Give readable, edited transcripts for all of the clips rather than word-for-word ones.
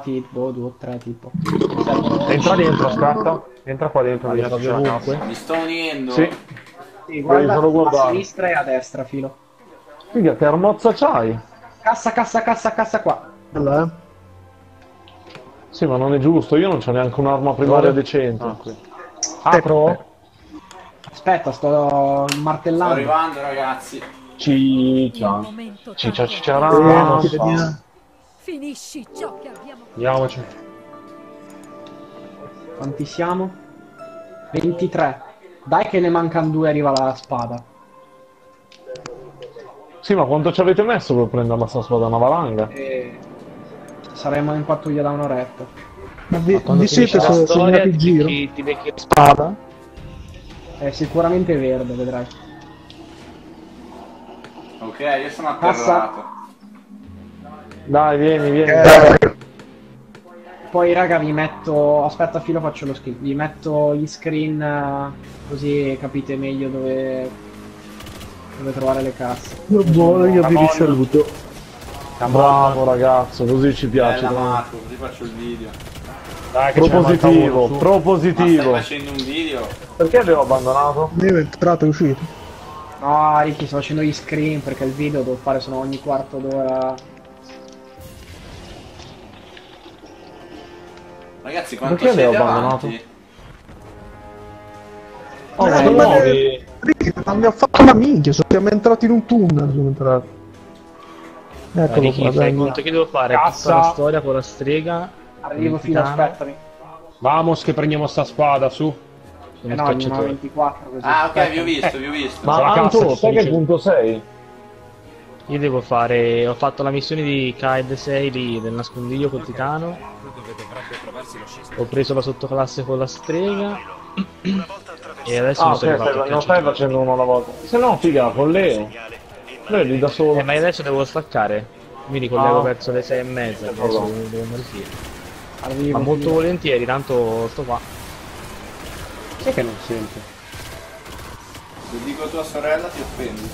arrivati boh, 2 o 3 tipo. Entra dentro, scatta. Entra qua dentro, Allora, c'è la cassa. Mi sto unendo. Sì. Sì, guarda solo a guardare. sinistra e a destra, filo. Figa, che armozza c'hai? Cassa, cassa, cassa, cassa qua. Allora, Sì, ma non è giusto, io non c'ho neanche un'arma primaria decente. Apro? Aspetta, sto Sto martellando. arrivando, ragazzi. Ciccia. Ciccia, ciccia, vediamo. Finisci ciò che abbiamo. Andiamoci. Quanti siamo? 23. Dai che ne mancano 2 arriva la spada. Sì, ma quanto ci avete messo per prendere la sta spada? Una valanga? E... saremo in pattuglia da un'oretta. Ma vi siete segnati il giro? Ti becchi la spada? È sicuramente verde, vedrai. Ok, io sono atterrato. Dai, vieni. Poi raga vi metto... aspetta filo, faccio lo screen. Vi metto gli screen così capite meglio dove trovare le casse. Io vi risaluto. Bravo ragazzo, così ci piace. Bella Marco, così faccio il video. Dai, propositivo, Ma propositivo. stai facendo un video? Perché avevo abbandonato? Io è entrato e uscito. No, Ricky, sto facendo gli screen perché il video devo fare sono ogni quarto d'ora. Ragazzi, quanto Perché siete avevo abbandonato? avanti? Oh, Ma ma non muovi. Ma mi ha fatto una minchia, siamo entrati in un tunnel, sono entrato. Eccolo Ricky, qua, fai dai. conto che devo fare Cassa. tutta la storia con la strega. Arrivo il fino, titano. aspettami. Vamos che prendiamo sta spada, su. Sono il No, andiamo a cacciatore. 24 così. Ah, ok, vi ho Aspetta. visto. Ma C'è la Anto, cassa, sai ti che dice- punto sei? Io devo fare. Ho fatto la missione di Kaid 6 lì del nascondiglio col titano. Ho preso la sottoclasse con la strega. E adesso Ah, mi ok, sono arrivato al non stai cacciatore. facendo uno alla volta. Se no, figa, con Leo. Leo lì da solo. Ma adesso devo staccare. Mi ricollego Ah. verso le 6:30. Adesso devo andare via. Arrivo, Ma molto filo. volentieri, tanto sto qua. Sai che non sente? Se dico tua sorella ti offendi.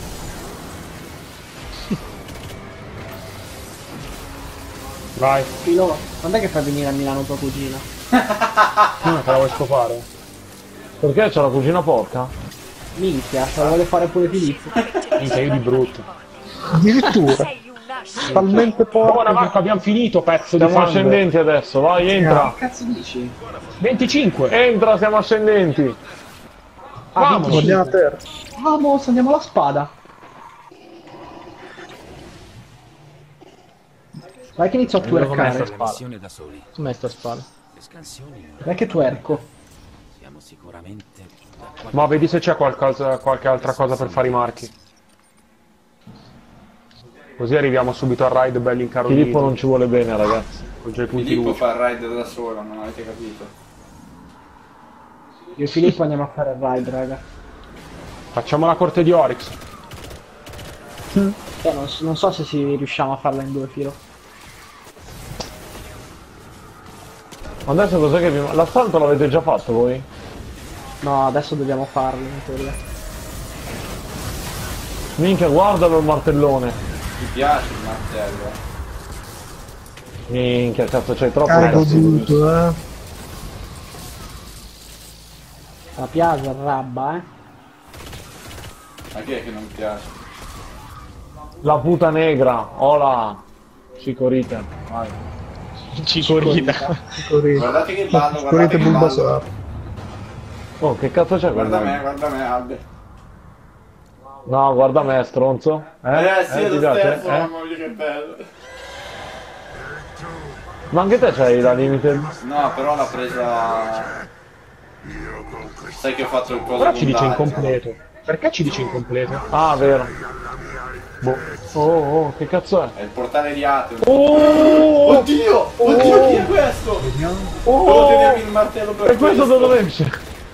Vai. Filo, quando è che fai venire a Milano tua cugina? Come te la vuoi scopare? Perché c'è la cugina porca? Minchia, ce la vuole fare pure Filippo. Minchia, io di brutto. Addirittura. Sei una Talmente Buona poco. Marco, abbiamo finito, pezzo di fango. Siamo ascendenti adesso, vai, entra. Che cazzo dici? 25. Entra, siamo ascendenti. Vamos, Guardiamo a terra. Vamos, andiamo alla spada. Vai che inizio a Vedo com'è sta twerkare. spada. Missione da soli. Com'è sta spada? Le scansioni Vai che twerco. siamo sicuramente da Ma vedi se c'è qualche altra cosa per fare i marchi. Così arriviamo subito al raid belli incarniti. Filippo non ci vuole bene, ragazzi. Con già i punti Filippo luce. fa il ride da solo, non avete capito. Io e Filippo andiamo a fare il ride, raga. Facciamo la corte di Oryx. Non so se riusciamo a farla in 2 filo. Adesso cos'è che vi... L'assalto l'avete già fatto voi? No, adesso dobbiamo farlo in teoria. Minchia, guardalo il martellone. Mi piace il martello. Minchia, cazzo, c'hai troppo Hai cazzo. goduto, La piace rabba, Ma chi è che non piace? La puta negra, hola. Cicorita, vai. Cicorita. Guardate che ballo, guardate Correte che ballo. Bulbasaur. Oh, che cazzo c'è Guarda guarda me, Albe. No, guarda me, stronzo. Sì, è ti lo piace? stesso, mamma mia che bello. Ma anche te c'hai la limited? No, però l'ha presa... Sai che ho fatto il coso Però ci dice mondiale, incompleto. Perché ci dice incompleto? Ah, vero. Boh. Oh, che cazzo è? È il portale di Atheon. Oh! Oddio! Oddio, chi è questo? Devo tenermi il martello per E questo da dove esce?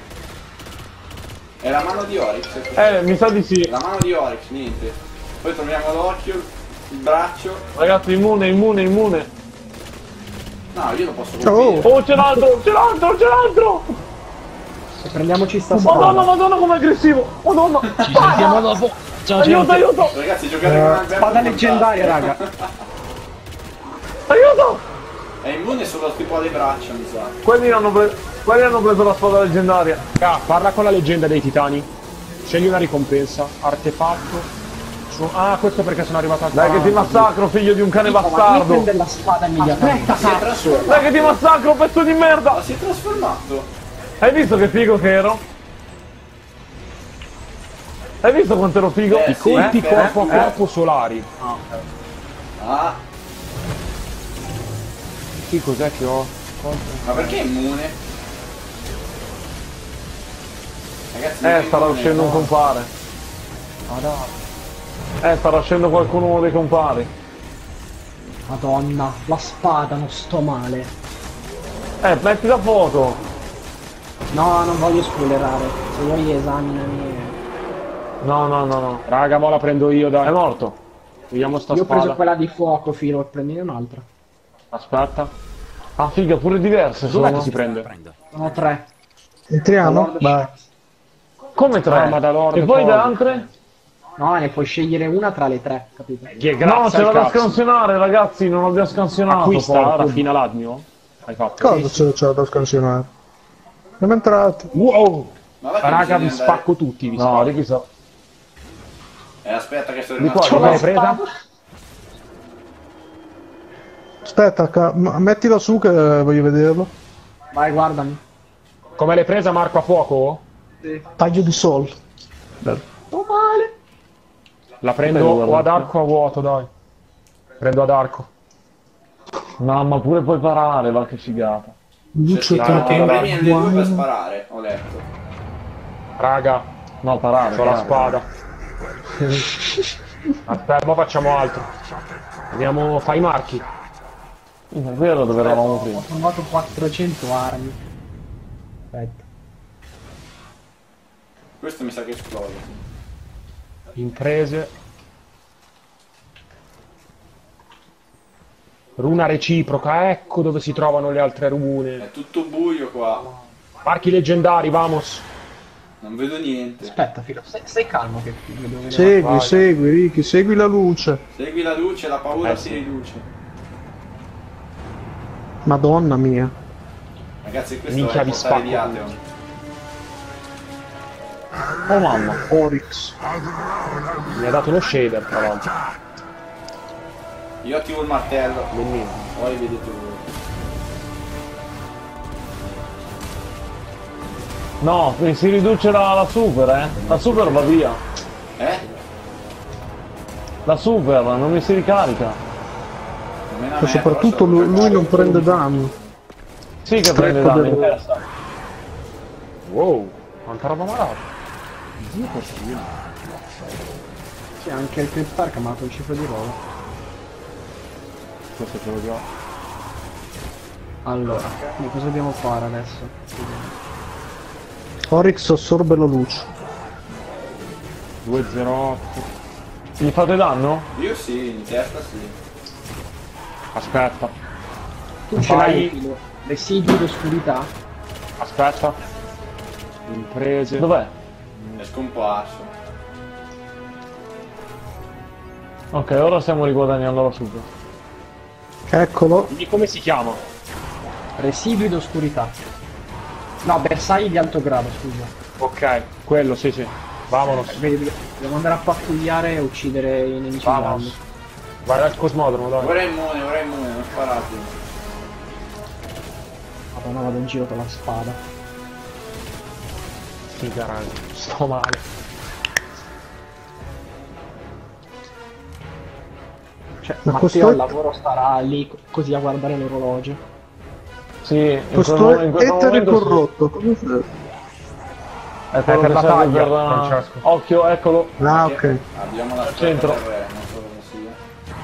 È la mano di Oryx. Mi sa di sì. La mano di Oryx, niente. Poi troviamo l'occhio, il braccio. Ragazzi, immune. No, io lo posso Oh. colpire. Oh, c'è l'altro! E prendiamoci sta Madonna, spada. madonna, com'è aggressivo! Madonna! Ci sentiamo dopo. Ciao, Aiuto! Ragazzi, giocate con Alberto. Spada leggendaria, raga. Aiuto! È immune solo tipo alle braccia, mi sa. Quelli hanno preso la spada leggendaria. Ah, parla con la leggenda dei titani. Scegli una ricompensa. Artefatto. Ah, questo perché sono arrivato a Dai che ti massacro, figlio di un cane bastardo. prende la spada immediatamente. Si è trasformato. Dai che ti massacro, pezzo di merda. Ma si è trasformato. Hai visto che figo che ero? Hai visto quanto ero figo? I Colpi corpo a corpo solari. Ah, Sì, cos'è che ho? ma perché è immune? Ragazzi, non è Starà immune, uscendo no. un compare. Ah, dai. Starà uscendo qualcuno dei compari. Madonna, la spada, non sto male. Metti da fuoco. No, non voglio spoilerare. Se vuoi esaminami. No. Raga, mo la prendo io, dai. È morto. Vediamo sta Io ho preso spada. quella di fuoco, Filo, e prendine un'altra. Aspetta. Ah figa, pure diverse Dov'è sono. che si prende? Prendo. Sono 3. Entriamo? Vai. Come tre? Ah, ma da Lord e poi Paul. da altre? No, ne puoi scegliere una tra le 3, capito? Che No, grazie ce al l'ho da cazzo. scansionare, ragazzi, non l'abbiamo scansionato. Acquista, porco. raffina l'admio. Hai fatto? Cosa c'è da scansionare? Siamo entrati. Wow! Ma va che Raga, bisogna vi andare- spacco tutti, vi No, spacco. di chi so. aspetta che sono Di qua, rimasto. come l'hai presa? Aspetta, mettila su che voglio vederlo. Vai, guardami. Come l'hai presa, Marco, a fuoco? Taglio di sol. Sto male. La prendo o ad arco o a vuoto, dai. Prendo ad arco. No, ma pure puoi parare, va che figata. Luce C'è che i premi nelle due per sparare, ho letto. Raga, No, parare. ho la parare. spada. Aspetta, mo facciamo altro. Andiamo, fai i marchi. È vero dove eravamo prima. Ho trovato 400 armi. Aspetta. Questo mi sa che esplode. Imprese. Runa reciproca, ecco dove si trovano le altre rune. È tutto buio qua. Marchi leggendari, vamos. Non vedo niente. Aspetta, Filo, stai calmo che devo vedere. Segui, segui, Ricky, segui la luce. Segui la luce, la paura si riduce. Madonna mia. Ragazzi, questo Minchia, è vi il portale spacco di Ateon. Oh mamma. Oryx. Mi ha dato uno shader, tra l'altro. Io attivo il martello. Nemmeno. Poi vedete voi. No, si riduce la super, eh. La super va via. Eh? Ecco, La super non mi si ricarica. Almeno a E me, soprattutto però lui non prende danni. Sì che prende danni in testa. Wow, quanta roba malata. Sì, anche il Cryptarch mi ha dato un cifro di roba. Questo ce l'ho già. Allora, quindi cosa dobbiamo fare adesso? Oryx assorbe la luce. 208. Gli fate danno? Io sì, in testa sì. Aspetta, Tu ce l'hai, Filo. Residui d'oscurità? aspetta. Imprese. Dov'è? È scomparso. Ok, ora stiamo riguadagnando la super. Eccolo. Quindi come si chiama? Residui d'oscurità. No, bersagli di alto grado, scusa. Ok, quello, sì, sì. Vamonos. Vedi, dobbiamo andare a pattugliare e uccidere i nemici Vamos. grandi. Vai dal cosmodromo, dai. Ora è immune, non sparate. Madonna, vado in giro con la spada. Figa, raga. Sto male. Cioè, Ma Matteo questo al lavoro starà lì così a guardare l'orologio. Sì, in Questo in questo etere momento sì. corrotto. Come fai? È quello per che la serve taglia, per Francesco. Occhio, eccolo. Ah, ok. Abbiamo la Centro. scorta del re, non so dove sia.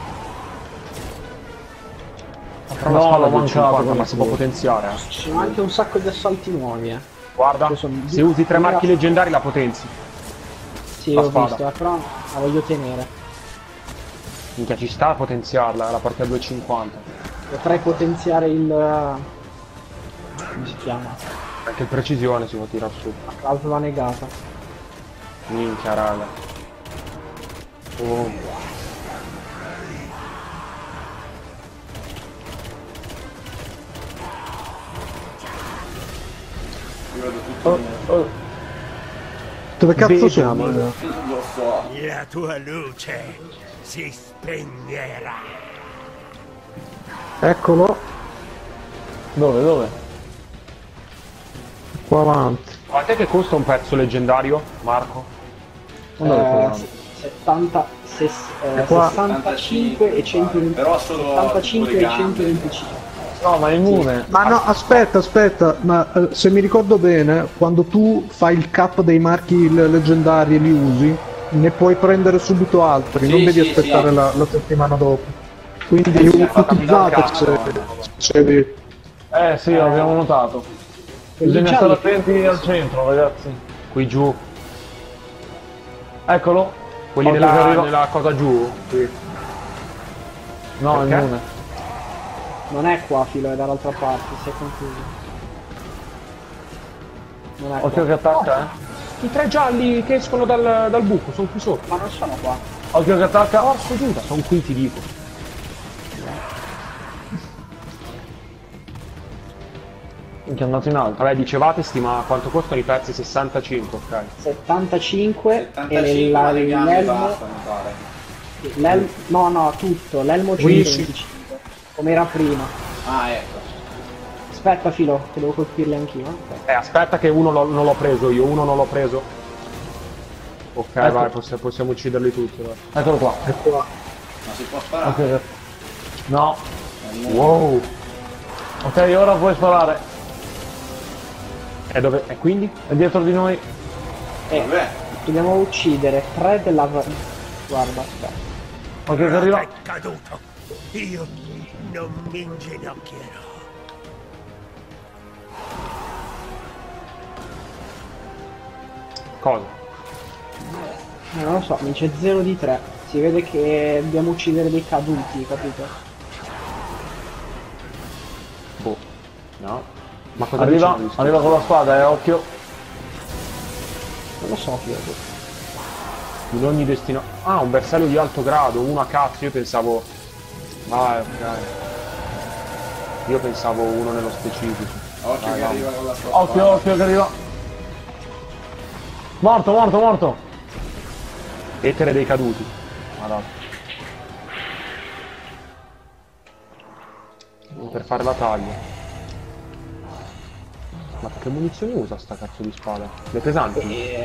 Però No, la spada l'ho del mancato 50, ma come si può fu. potenziare. Ci sono anche un sacco di assalti nuovi, eh. Guarda, Io sono- se usi 3 marchi leggendari la potenzi. Sì, La ho spada. visto, però la voglio tenere. Minchia, ci sta a potenziarla, la porti a 250. Potrei potenziare il... come si chiama? Anche il precisione si può tirare su. La clausola negata. Minchia, raga. Oh. Dove cazzo Vedo, siamo? Lo so. La tua luce si spegnerà. Eccolo, Dove? qua avanti. Quant'è che costa un pezzo leggendario, Marco? Eh, 70, qua. 65 e 120, Però solo 75 due e gambe. 125. No, ma è immune. Ma no, aspetta, ma se mi ricordo bene, quando tu fai il cap dei marchi leggendari e li usi, ne puoi prendere subito altri, Sì, non devi sì, aspettare sì. la settimana dopo. Quindi Sì, ha fatto utilizzate se Sì, l'abbiamo notato. Bisogna stare attenti al centro, ragazzi. Qui giù. Eccolo. Quelli Occhio che arriva. nella cosa giù? Qui. No, Perché? è immune. Non è qua, Filo, è dall'altra parte, si è confuso. Non è Occhio qua. che attacca, I 3 gialli che escono dal buco, sono qui sotto. Ma non sono qua. Occhio che attacca. Porco Giuda, sono qui, ti dico. Minchia, è andato in alto. Vabbè, dicevate, stima quanto costano i pezzi? 65, ok. 75 e 75 le gambe l'elmo... basta, mi pare. No, tutto, l'elmo Qui 125, come era prima. Ah, ecco. Aspetta, Filo, che devo colpirli anch'io. Ok. Aspetta che uno non l'ho preso io, uno non l'ho preso. Ok, Ecco. vai, possiamo ucciderli tutti, vai. Eccolo qua. Ma si può sparare? Ok. No. Wow. Ok, ora puoi sparare. E dove? E quindi? È dietro di noi. Vabbè. Dobbiamo uccidere 3 della... Guarda, aspetta. Occhio che arriva. È caduto. Io non mi inginocchierò. Cosa? Non lo so, mi dice 0 di 3. Si vede che dobbiamo uccidere dei caduti, capito? Boh. No. Ma cosa Arriva, dicono? arriva con la spada, occhio. Non lo so, Filo. In ogni destino. Ah, un bersaglio di alto grado, uno a cazzo, io pensavo. Ah, ok. Io pensavo uno nello specifico. Occhio che arriva con la sua Occhio che arriva. Morto. Etere dei caduti. Madonna. Per fare la taglia. Ma che munizioni usa sta cazzo di spada? Le pesanti?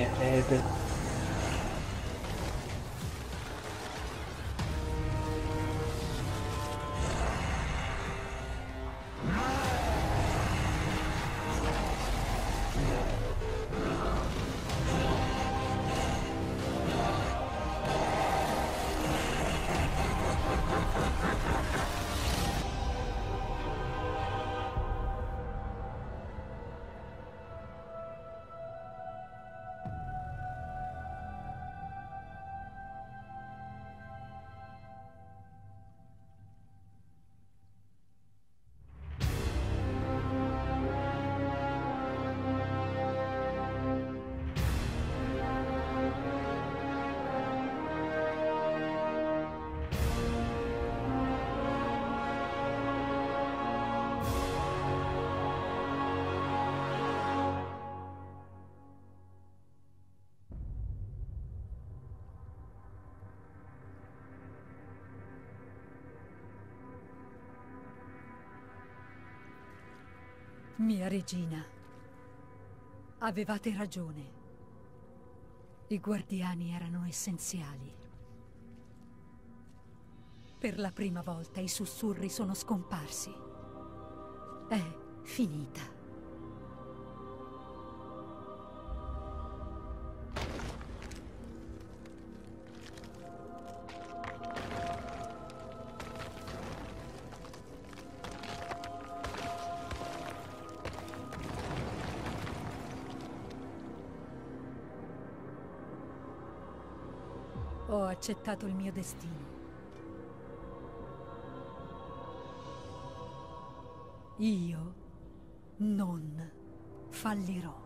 Mia regina, avevate ragione. I guardiani erano essenziali. Per la prima volta i sussurri sono scomparsi. È finita. Ho accettato il mio destino. Io non fallirò.